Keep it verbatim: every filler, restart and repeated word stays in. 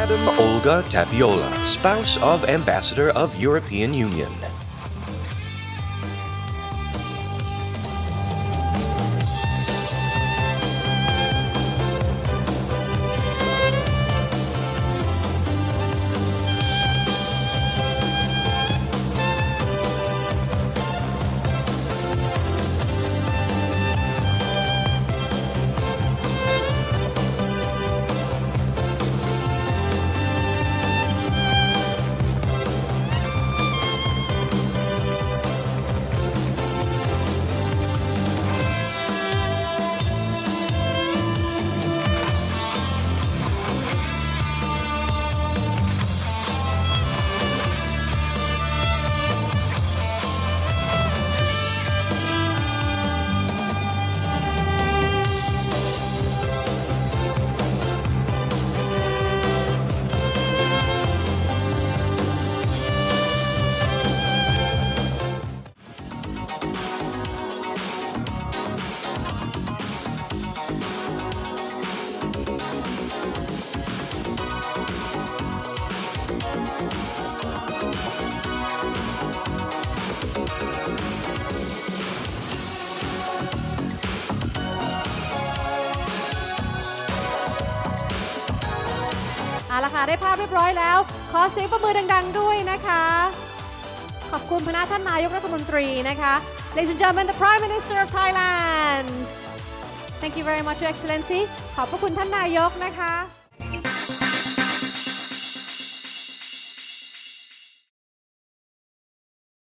Madam Olga Tapiola, spouse of Ambassador of European Union. เอาละค่ะได้ภาพเรียบร้อยแล้วขอเสียงประมือดังๆด้วยนะคะขอบคุณพระท่านนายกรัฐมนตรีนะคะ Ladies and gentlemen, the Prime Minister of Thailand. Thank you very much, Your Excellency. ขอบพระคุณท่านนายกนะคะ